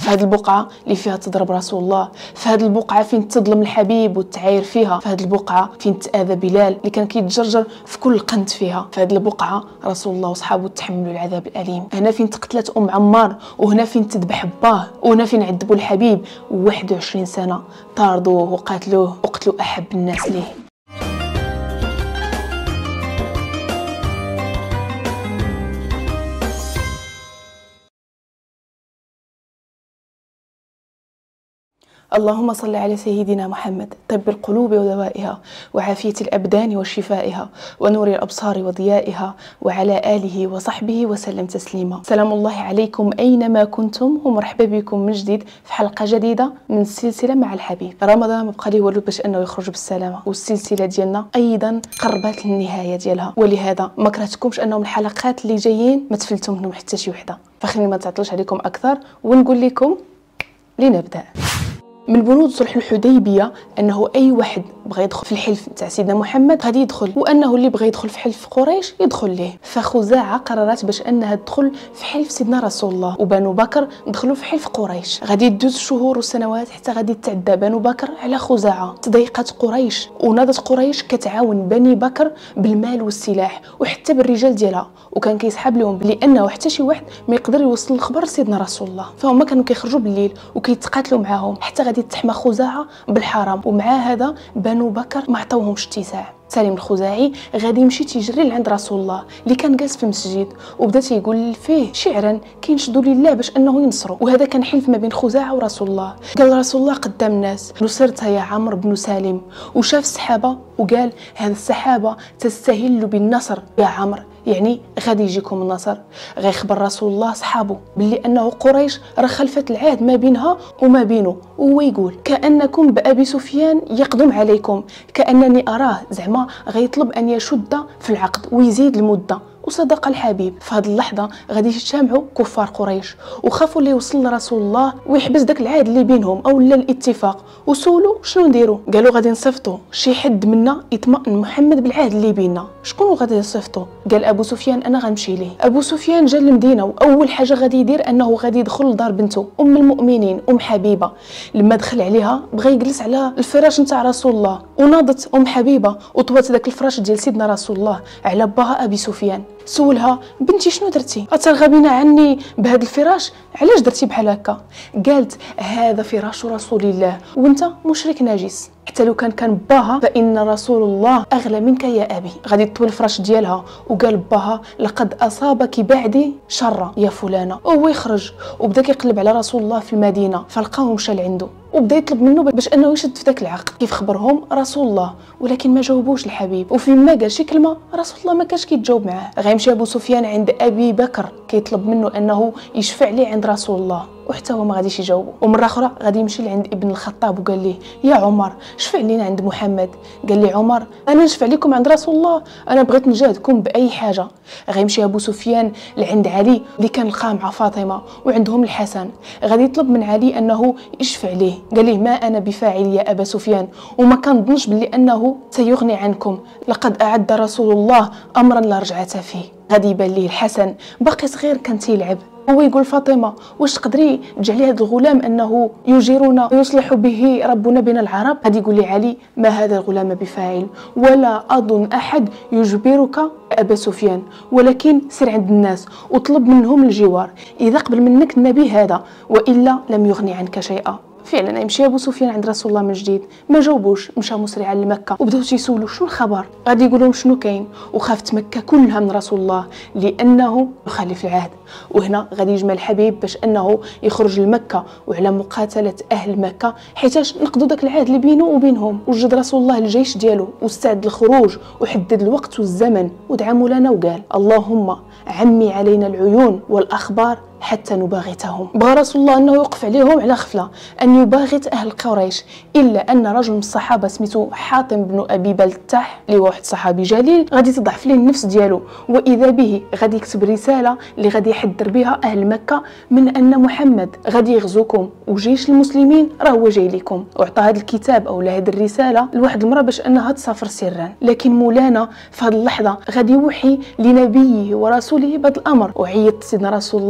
في هذه البقعه اللي فيها تضرب رسول الله، في هذه البقعه فين تظلم الحبيب وتعاير فيها، في هذه البقعه فين تاذى بلال اللي كان كيتجرجر في كل قنت فيها، في هذه البقعه رسول الله وصحابه تحملوا العذاب الاليم. هنا فين تقتلت عمار، وهنا فين تذبح باه، وهنا فين عذبوا الحبيب 21 سنه، طاردوه وقاتلوه وقتلوا احب الناس ليه. اللهم صل على سيدنا محمد، طب القلوب ودوائها، وعافية الأبدان وشفائها، ونور الأبصار وضيائها، وعلى آله وصحبه وسلم تسليما. سلام الله عليكم أينما كنتم، ومرحبا بكم من جديد في حلقة جديدة من السلسلة مع الحبيب. رمضان ما بقى ليه والو باش أنه يخرج بالسلامة، والسلسلة ديالنا أيضا قربت للنهاية ديالها، ولهذا ما كرهتكمش أنهم الحلقات اللي جايين ما تفلتوا منهم حتى شي وحدة. فخليني ما تعطلش عليكم أكثر ونقول لكم لنبدأ. من بنود صلح الحديبيه انه اي واحد بغى يدخل في الحلف تاع سيدنا محمد غادي يدخل، وانه اللي بغى يدخل في حلف قريش يدخل ليه. فخزاعه قررت باش انها تدخل في حلف سيدنا رسول الله، وبنو بكر دخلوا في حلف قريش. غادي تدوز شهور وسنوات حتى غادي تعدى بنو بكر على خزاعه. تضايقت قريش وناضت قريش كتعاون بني بكر بالمال والسلاح وحتى بالرجال ديالها، وكان كيسحب لهم لانه حتى شي واحد ما يقدر يوصل الخبر لسيدنا رسول الله. فهما كانوا كيخرجوا بالليل وكيتقاتلوا معاهم حتى غادي تحمى خزاعه بالحرام. ومع هذا بنو بكر ما عطاوهمش اتساع. سالم الخزاعي غادي يمشي تيجري لعند رسول الله اللي كان جالس في المسجد، وبدا تيقول فيه شعرا كينشدوا لله باش انه ينصروا. وهذا كان حلف ما بين خزاعه ورسول الله. قال رسول الله قدام الناس: نصرت يا عمرو بن سالم. وشاف السحابه وقال: هذه السحابه تستهل بالنصر يا عمرو، يعني غادي يجيكم النصر. غيخبر رسول الله صحابه باللي انه قريش راه خلفت العهد ما بينها وما بينه، وهو يقول: كانكم بابي سفيان يقدم عليكم، كانني اراه زعما غيطلب ان يشد في العقد ويزيد المده. وصدق الحبيب. في هذه اللحظه غادي يجتمعوا كفار قريش وخافوا اللي يوصل لرسول الله ويحبس داك العهد اللي بينهم او لا الاتفاق. وسولوا شنو نديروا؟ قالوا غادي نصيفطوا شي حد منا يطمئن محمد بالعهد اللي بيننا. شكون غادي يصيفطوا؟ قال ابو سفيان: انا غنمشي ليه. ابو سفيان جا للمدينه، واول حاجه غادي يدير انه غادي يدخل لدار بنته ام المؤمنين ام حبيبه. لما دخل عليها بغى يجلس على الفراش نتاع رسول الله، وناضت ام حبيبه وطوات داك الفراش ديال سيدنا رسول الله على باها ابي سفيان. سولها: بنتي شنو درتي؟ اترغبين عني بهذا الفراش؟ علاش درتي بحال هكا؟ قالت: هذا فراش رسول الله وانت مشرك نجس، حتى لو كان باها فان رسول الله اغلى منك يا ابي. غادي تطوي الفراش ديالها وقال باها: لقد اصابك بعدي شر يا فلانه. وهو يخرج وبدا كيقلب على رسول الله في المدينه، فلقاه مشى لعنده وبدا يطلب منه باش انه يشد في ذاك العقد. كيف خبرهم رسول الله، ولكن ما جاوبوش الحبيب. وفيما قال شي كلمه رسول الله ما كانش كيتجاوب معاه. غيمشي ابو سفيان عند ابي بكر كيطلب منه انه يشفع ليه عند رسول الله، وحتى هو ما غاديش يجاوبه. ومره اخرى غادي يمشي لعند ابن الخطاب وقال ليه: يا عمر شفع لينا عند محمد. قال لي عمر: انا نشفع لكم عند رسول الله؟ انا بغيت نجاهدكم باي حاجه. غيمشي ابو سفيان لعند علي اللي كان لقاه مع فاطمه وعندهم الحسن. غادي يطلب من علي انه يشفع ليه. قال ليه: ما انا بفاعل يا ابا سفيان، وما كنظنش بلي انه سيغني عنكم، لقد اعد رسول الله امرا لا رجعه فيه. غادي يبان ليه الحسن باقي صغير كان تيلعب، هو يقول: فاطمه واش تقدري تجعلي هذا الغلام انه يجيرنا ويصلح به ربنا بين العرب؟ غادي يقول لي علي: ما هذا الغلام بفاعل، ولا اظن احد يجبرك ابا سفيان، ولكن سر عند الناس وطلب منهم الجوار، اذا قبل منك النبي هذا، والا لم يغني عنك شيئا. فعلا يمشي ابو سفيان عند رسول الله من جديد، ما جاوبوش، مشى مسرعا لمكه وبداو تيسولوا شنو الخبر. غادي يقول لهم شنو كاين. وخافت مكه كلها من رسول الله لانه يخالف العهد. وهنا غادي يجمع الحبيب باش انه يخرج لمكه وعلى مقاتله اهل مكه، حيتاش نقضوا داك العهد اللي بينه وبينهم. وجد رسول الله الجيش ديالو واستعد للخروج وحدد الوقت والزمن ودعا مولانا وقال: اللهم عمي علينا العيون والاخبار حتى نباغتهم. بغى رسول الله انه يوقف عليهم على غفله، ان يباغت اهل قريش، الا ان رجل من الصحابه سميتو حاتم بن ابي بلتاح اللي هو واحد صحابي جليل غادي تضعف ليه النفس ديالو، واذا به غادي يكتب رساله اللي غادي يحذر بها اهل مكه من ان محمد غادي يغزوكم وجيش المسلمين راه هو جاي لكم. وعطى هذا الكتاب او هذه الرساله لواحد المراه باش انها تسافر سرا. لكن مولانا في هذه اللحظه غادي يوحي لنبيه ورسوله بهذا الامر، وعيط سيدنا رسول الله على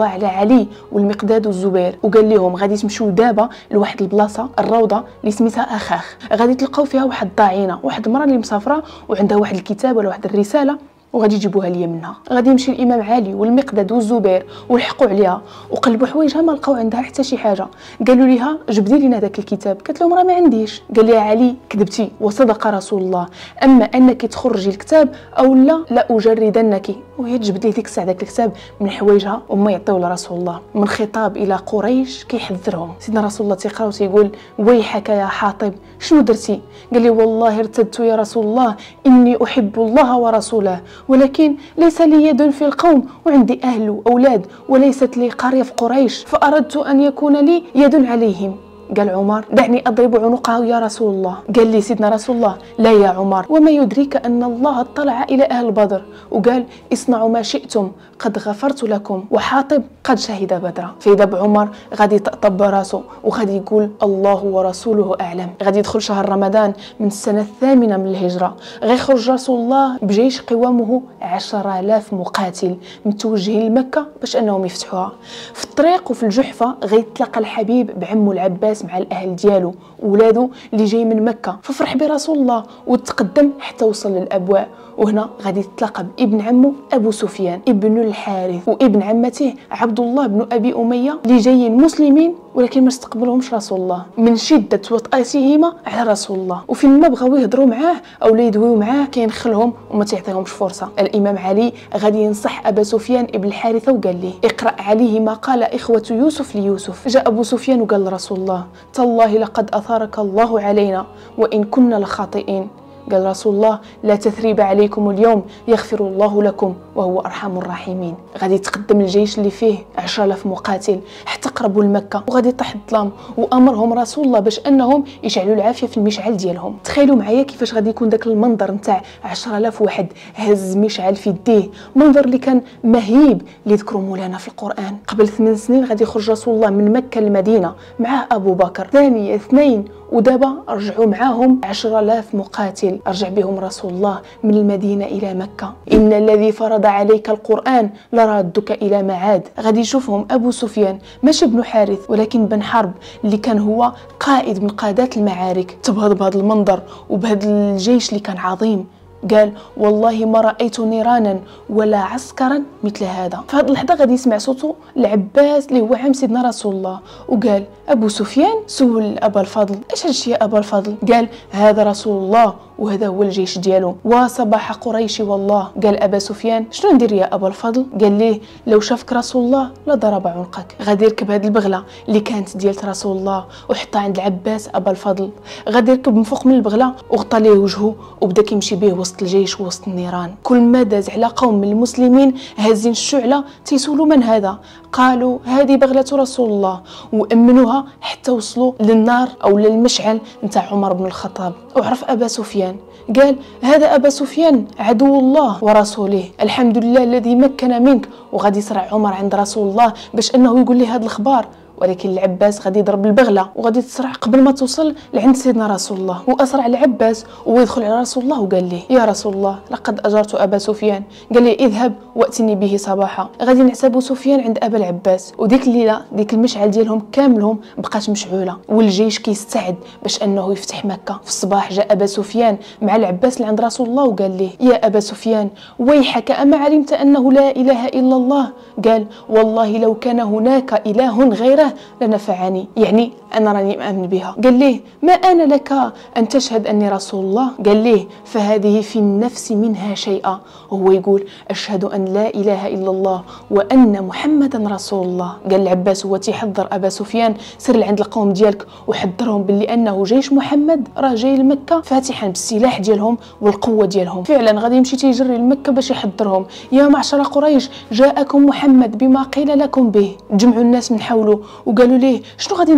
علي والمقداد والزبير، وقال لهم غادي تمشيو دابا لواحد البلاصه الروضه اللي سميتها اخاخ، غادي تلقاو فيها واحد الضعينه، واحد المراه اللي مسافره وعندها واحد الكتاب ولا واحد الرساله وغادي يجيبوها ليا منها. غادي يمشي الامام علي والمقداد والزبير ولحقوا عليها وقلبوا حوايجها ما لقاو عندها حتى شي حاجه. قالوا ليها جبدي لنا داك الكتاب، قالت لهم راه ما عنديش. قال لها علي كذبتي وصدق رسول الله، اما انك تخرجي الكتاب او لا اجردنك. وهي تجبد لي ديك الساعه داك الكتاب من حوايجها وما يعطيو لرسول الله. من خطاب الى قريش كيحذرهم. سيدنا رسول الله تيقرا وتيقول ويحك يا حاطب شنو درتي؟ قال لي والله ارتدت يا رسول الله، اني احب الله ورسوله، ولكن ليس لي يد في القوم وعندي أهل وأولاد، وليست لي قرية في قريش، فأردت أن يكون لي يد عليهم. قال عمر دعني أضرب عنقه يا رسول الله. قال لي سيدنا رسول الله لا يا عمر، وما يدريك أن الله اطلع إلى أهل بدر وقال اصنعوا ما شئتم قد غفرت لكم، وحاطب قد شهد بدرا. فإذا بعمر غادي يطبطب راسه وغادي يقول الله ورسوله أعلم. غادي يدخل شهر رمضان من السنة الثامنة من الهجرة، غيخرج رسول الله بجيش قوامه 10,000 مقاتل متوجهين لمكة باش أنهم يفتحوها. في الطريق وفي الجحفة غيتلقى الحبيب بعمو العباس مع الأهل ديالو وولادو اللي جاي من مكة، ففرح برسول الله وتقدم حتى وصل للأبواء. وهنا غادي يتلاقى بابن عمه أبو سفيان ابن الحارث وابن عمته عبد الله بن أبي أمية اللي جايين مسلمين ولكن ما استقبلهمش رسول الله من شدة وطئتهما على رسول الله. وفين ما بغاو يهضروا معاه أو لا يدويو معاه كينخلهم وما تعطيهمش فرصة. الإمام علي غادي ينصح أبا سفيان ابن الحارثة وقال ليه اقرأ عليه ما قال إخوة يوسف ليوسف. جاء أبو سفيان وقال لرسول الله تالله لقد أثارك الله علينا وإن كنا لخاطئين. قال رسول الله لا تثريب عليكم اليوم يغفر الله لكم وهو أرحم الراحمين. غادي يتقدم الجيش اللي فيه 10,000 مقاتل حتى قربوا لمكة وغادي يطيح الظلام، وأمرهم رسول الله باش أنهم يشعلوا العافية في المشعل ديالهم. تخيلوا معايا كيفاش غادي يكون داك المنظر نتاع 10,000 واحد هز مشعل في يديه، منظر اللي كان مهيب اللي ذكروا مولانا في القرآن. قبل 8 سنين غادي يخرج رسول الله من مكة للمدينة معاه أبو بكر، ثانية 2 ودابا رجعوا معاهم 10,000 مقاتل. رجع بهم رسول الله من المدينة إلى مكة. إن الذي فرض عليك القرآن لرادك إلى معاد. غادي يشوفهم أبو سفيان ماشي بن حارث ولكن بن حرب اللي كان هو قائد من قادات المعارك. تبهض بهذا المنظر وبهذا الجيش اللي كان عظيم. قال والله ما رأيت نيرانا ولا عسكرا مثل هذا. في هذه اللحظة غادي يسمع صوته العباس اللي هو عم سيدنا رسول الله وقال أبو سفيان سول أبا الفضل ايش هادشي يا أبا الفضل؟ قال هذا رسول الله وهذا هو الجيش ديالو وصباح قريش والله. قال أبا سفيان شنو ندير يا أبا الفضل؟ قال ليه لو شافك رسول الله لضرب عنقك. غادي يركب هذه البغلة اللي كانت ديالت رسول الله وحطها عند العباس أبا الفضل. غادي يركب من فوق من البغلة وغطى ليه وجهه وبدا كيمشي به وسط الجيش وسط النيران. كل ما داز على قوم من المسلمين هازين الشعلة تيسولوا من هذا، قالوا هذه بغلة رسول الله، وأمنوها حتى وصلوا للنار أو للمشعل نتاع عمر بن الخطاب. وعرف أبا سفيان قال هذا أبا سفيان عدو الله ورسوله، الحمد لله الذي مكن منك. وغادي يسرع عمر عند رسول الله باش أنه يقول له هذا الخبار، ولكن العباس غادي يضرب البغله وغادي تسرع قبل ما توصل لعند سيدنا رسول الله. واسرع العباس ويدخل على رسول الله وقال له يا رسول الله لقد اجرت ابا سفيان. قال لي اذهب واتني به صباحا. غادي نعس ابو سفيان عند ابا العباس، وديك الليله ديك المشعل ديالهم كاملهم بقات مشعوله والجيش كيستعد باش انه يفتح مكه. في الصباح جاء ابا سفيان مع العباس لعند رسول الله وقال له يا ابا سفيان ويحك اما علمت انه لا اله الا الله؟ قال والله لو كان هناك اله غيره لنفعني، يعني أنا راني مآمن بها. قال ليه ما أنا لك أن تشهد أني رسول الله؟ قال ليه فهذه في النفس منها شيئا. وهو يقول أشهد أن لا إله إلا الله وأن محمدا رسول الله. قال العباس هو تيحضر أبا سفيان سر لعند القوم ديالك وحضرهم باللي أنه جيش محمد راه جاي لمكة فاتحا بالسلاح ديالهم والقوة ديالهم. فعلا غادي يمشي تيجري لمكة باش يحضرهم. يا معشر قريش جاءكم محمد بما قيل لكم به. جمعوا الناس من حوله وقالوا ليه شنو غادي نديروا يا أبا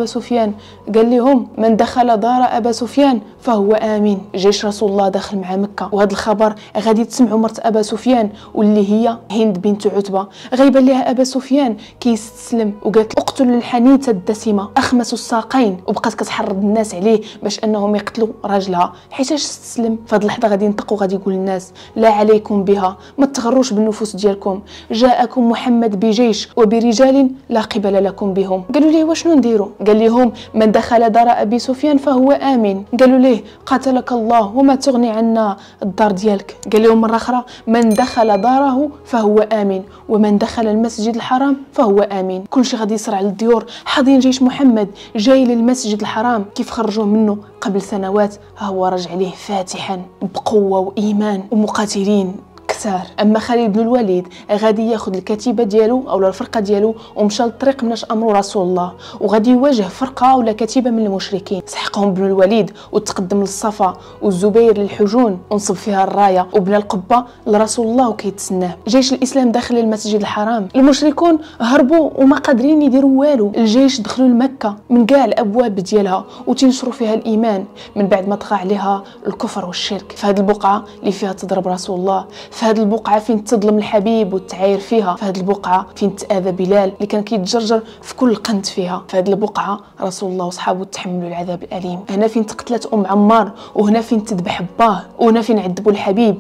أبا سفيان؟ قال لهم من دخل دار أبا سفيان فهو آمن. جيش رسول الله داخل مع مكة، وهذا الخبر غادي تسمعوا مرت أبا سفيان واللي هي هند بنت عتبة. غيبان لها أبا سفيان كيستسلم وقالت اقتلوا الحنيتة الدسمة أخمس الساقين، وبقات كتحرض الناس عليه باش أنهم يقتلوا راجلها حيتاش استسلم. فهاد اللحظة غادي ينطق وغادي يقول للناس لا عليكم بها، ما تغروش بالنفوس ديالكم، جاءكم محمد بجيش وبرجال لا قبل لكم بهم. قالوا ليه واشنو نديروا؟ قال لهم من دخل دار أبي سفيان فهو آمن. قالوا ليه قاتلك الله وما تغني عنا الدار ديالك. قال لهم مرة أخرى من دخل داره فهو آمن ومن دخل المسجد الحرام فهو آمن. كل شيء غادي يصرع للديور، حاضرين جيش محمد جاي للمسجد الحرام. كيف خرجوه منه قبل سنوات ها هو رجع ليه فاتحا بقوة وإيمان ومقاتلين كثار. اما خالد بن الوليد غادي ياخذ الكتيبه ديالو او الفرقه ديالو ومشى للطريق مناش امر رسول الله، وغادي يواجه فرقه ولا كتيبه من المشركين. سحقهم ابن الوليد وتقدم للصفا، والزبير للحجون ونصب فيها الرايه وبنى القبه لرسول الله وكيتسناه. جيش الاسلام داخل المسجد الحرام، المشركون هربوا وما قادرين يديروا والو. الجيش دخلوا لمكه من كاع الابواب ديالها وتنشروا فيها الايمان من بعد ما طغى عليها الكفر والشرك. في هذه البقعه اللي فيها تضرب رسول الله، في هذه البقعه فين تظلم الحبيب وتعاير فيها، في هذه البقعه فين تاذى بلال اللي كان كيتجرجر في كل قنت فيها، في هذه البقعه رسول الله وصحابه تحملوا العذاب الاليم. هنا فين تقتلت عمار، وهنا فين تذبح باه، وهنا فين عذبوا الحبيب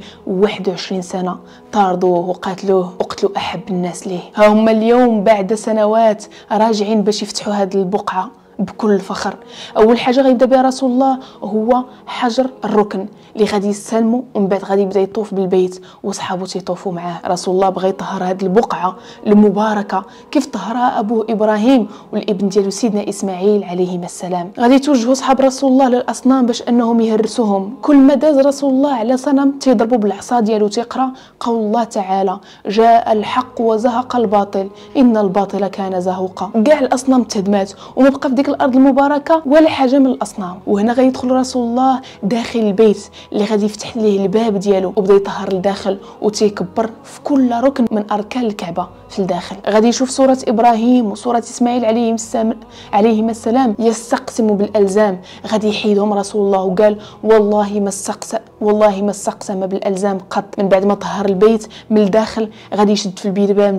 21 سنه، طاردوه وقاتلوه وقتلوا احب الناس ليه. ها هم اليوم بعد سنوات راجعين باش يفتحوا هذه البقعه بكل فخر. اول حاجه غيبدا بها رسول الله هو حجر الركن اللي غادي يستلموا، ومن بعد غادي يبدا يطوف بالبيت وصحابو تيطوفوا معاه. رسول الله بغى يطهر هذه البقعه المباركه كيف طهرها ابوه ابراهيم والابن ديالو سيدنا اسماعيل عليهما السلام. غادي يتوجهوا صحاب رسول الله للاصنام باش انهم يهرسوهم. كل ما داز رسول الله على صنم تيضربوا بالعصا ديالو، تيقرا قول الله تعالى جاء الحق وزهق الباطل ان الباطل كان زهوقا. كاع الاصنام تهدمات وما بقى في ديك الارض المباركه ولا حاجه من الاصنام. وهنا غيدخل رسول الله داخل البيت اللي غادي يفتح ليه الباب ديالو وبدا يطهر لداخل وتيكبر في كل ركن من اركان الكعبه في الداخل. غادي يشوف صوره ابراهيم وصوره اسماعيل عليهما السلام يستقسم بالالزام. غادي يحيدهم رسول الله وقال والله ما استقسم بالالزام قط. من بعد ما طهر البيت من الداخل غادي يشد في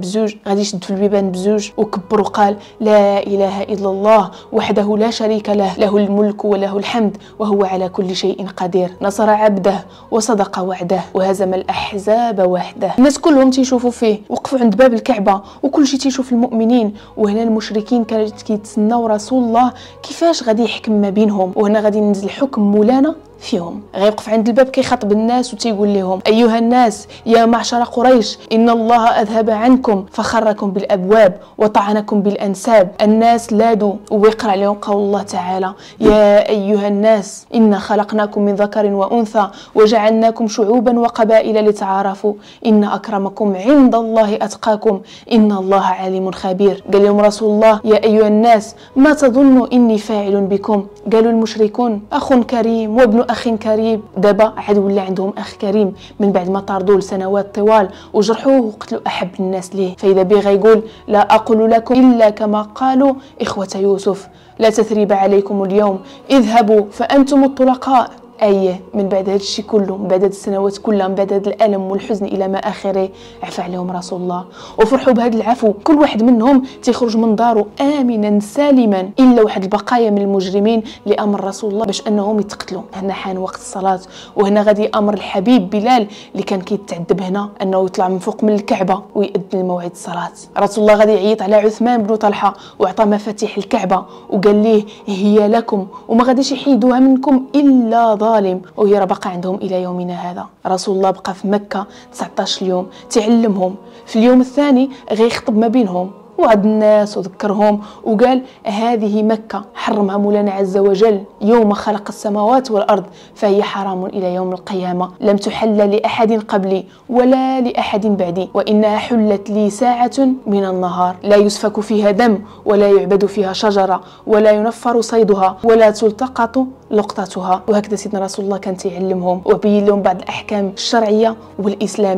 البيبان بزوج وكبر وقال لا اله الا الله وحده لا شريك له الملك وله الحمد وهو على كل شيء قدير، نصر عبده وصدق وعده وهزم الاحزاب وحده. الناس كلهم تيشوفوا فيه، وقفوا عند باب الكعبه وكل شيء تيشوف المؤمنين. وهنا المشركين كانوا كيتسناو رسول الله كيفاش غادي يحكم ما بينهم، وهنا غادي ينزل حكم مولانا فيهم. غيوقف عند الباب كيخاطب الناس وتيقول لهم ايها الناس يا معشر قريش ان الله اذهب عنكم فخركم بالابواب وطعنكم بالانساب. الناس لادوا ويقرا عليهم قول الله تعالى يا ايها الناس انا خلقناكم من ذكر وانثى وجعلناكم شعوبا وقبائل لتعارفوا ان اكرمكم عند الله اتقاكم ان الله عليم خبير. قال لهم رسول الله يا ايها الناس ما تظنوا اني فاعل بكم. قالوا المشركون اخ كريم وابن اخ كريم. دابا عاد ولا عندهم اخ كريم من بعد ما طاردوه لسنوات طوال وجرحوه وقتلوا احب الناس ليه. فاذا به غيقول لا اقول لكم الا كما قالوا اخوه يوسف لا تثريب عليكم اليوم اذهبوا فانتم الطلقاء. أي من بعد هذا الشيء كله، من بعد هذه السنوات كلها، من بعد هذا الألم والحزن إلى ما آخره، عفى عليهم رسول الله وفرحوا بهذا العفو. كل واحد منهم تيخرج من داره آمنا سالما إلا واحد البقايا من المجرمين لأمر رسول الله باش أنهم يتقتلوا. هنا حان وقت الصلاة، وهنا غادي أمر الحبيب بلال اللي كان كيتعذب هنا أنه يطلع من فوق من الكعبة ويأذن موعد الصلاة. رسول الله غادي يعيط على عثمان بن طلحة وعطى مفاتيح الكعبة وقال ليه هي لكم وما غاديش يحيدوها منكم إلا ظالم، وهي راه باقا عندهم الى يومنا هذا. رسول الله بقى في مكه 19 يوم تعلمهم. في اليوم الثاني غيخطب ما بينهم وعد الناس وذكرهم وقال هذه مكة حرمها مولانا عز وجل يوم خلق السماوات والأرض فهي حرام إلى يوم القيامة، لم تحل لأحد قبلي ولا لأحد بعدي وإنها حلت لي ساعة من النهار لا يسفك فيها دم ولا يعبد فيها شجرة ولا ينفر صيدها ولا تلتقط لقطتها. وهكذا سيدنا رسول الله كان يعلمهم وبين لهم بعض الأحكام الشرعية والإسلامية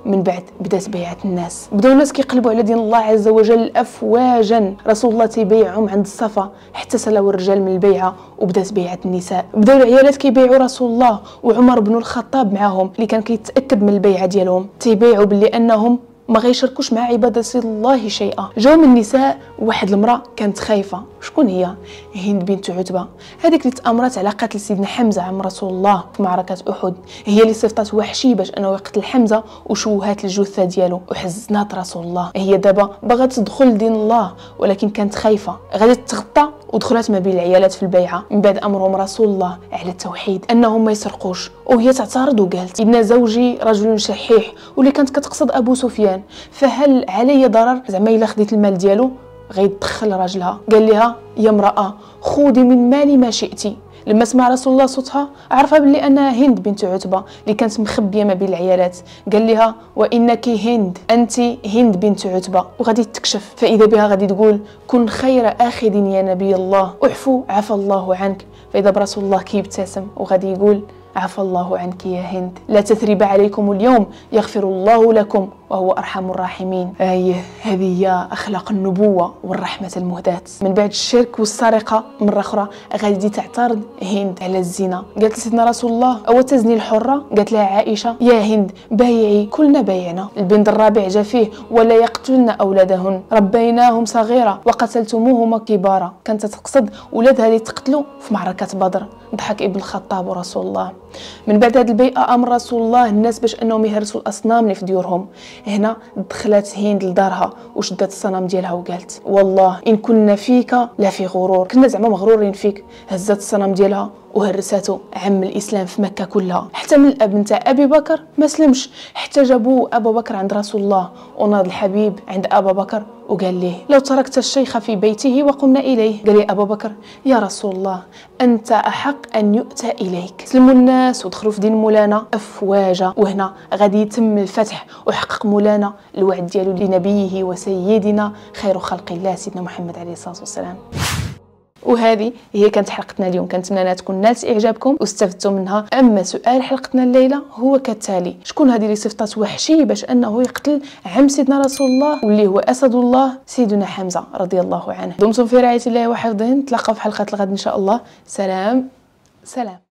من بعد بدات بيعه الناس، بداو الناس كيقلبوا على دين الله عز وجل افواجا. رسول الله تيبيعهم عند الصفا حتى سلاو الرجال من البيعه وبدات بيعه النساء. بداو العيالات كيبيعوا رسول الله، وعمر بن الخطاب معاهم اللي كان كيتاكد من البيعه ديالهم، تيبيعوا باللي انهم ما غيشركوش مع عبادة الله شيئا. جاو من النساء واحد المراه كانت خايفه، شكون هي؟ هند بنت عتبه، هذيك اللي تامرت على قتل سيدنا حمزه عم رسول الله في معركه احد، هي اللي صيفطات وحشي باش انه يقتل حمزه وشوهات الجثه ديالو وحزنات رسول الله. هي دابا باغات تدخل لدين الله ولكن كانت خايفه، غادي تتغطى ودخلت ما بين العيالات في البيعه من بعد امرهم رسول الله على التوحيد انهم ما يسرقوش، وهي تعترض وقالت ان زوجي رجل شحيح، واللي كانت كتقصد ابو سفيان، فهل علي ضرر زعما الا خديت المال ديالو؟ غيدخل راجلها قال لها يا امراه خذي من مالي ما شئتي. لما سمع رسول الله صوتها عرفها باللي انها هند بنت عتبه اللي كانت مخبيه ما بين العيالات، قال لها وانك هند، انت هند بنت عتبه، وغادي تكشف. فاذا بها غادي تقول كن خير اخذ يا نبي الله، اعفو عفى الله عنك. فاذا برسول الله كيبتسم وغادي يقول عفى الله عنك يا هند، لا تثريب عليكم اليوم يغفر الله لكم وهو أرحم الراحمين. هذه هي أخلاق النبوة والرحمة المهداة. من بعد الشرك والسرقة مرة أخرى غادي تعترض هند على الزنا، قالت لسيدنا رسول الله أو تزني الحرة؟ قالت لها عائشة يا هند بايعي كلنا بايعنا. البنت الرابع جا فيه ولا يقتلن أولادهن ربيناهم صغيرة وقتلتموهما كبارا، كانت تقصد ولادها اللي تقتلوا في معركة بدر، ضحك ابن الخطاب ورسول الله. من بعد هذه البيئة أمر رسول الله الناس باش أنهم يهرسوا الأصنام اللي في ديورهم. هنا دخلت هند لدارها وشدت الصنم ديالها وقالت والله إن كنا فيك لا في غرور، كنا زعما مغرورين فيك. هزت الصنم ديالها وهرساتو عم الاسلام في مكه كلها، حتى من الاب نتاع ابي بكر ما سلمش، حتى جابوا ابا بكر عند رسول الله وناض الحبيب عند ابا بكر وقال ليه لو تركت الشيخ في بيته وقمنا اليه. قال لي ابا بكر يا رسول الله انت احق ان يؤتى اليك. سلموا الناس ودخلوا في دين مولانا افواجا، وهنا غادي يتم الفتح وحقق مولانا الوعد ديالو لنبيه وسيدنا خير خلق الله سيدنا محمد عليه الصلاه والسلام. وهذه هي كانت حلقتنا اليوم، كنتمنى انها تكون نالت اعجابكم واستفدتوا منها. اما سؤال حلقتنا الليله هو كالتالي: شكون هذه اللي صفطات وحشي باش انه يقتل عم سيدنا رسول الله واللي هو اسد الله سيدنا حمزه رضي الله عنه؟ دمتم في رعايه الله وحفظه، نتلاقاو في حلقه الغد ان شاء الله. سلام.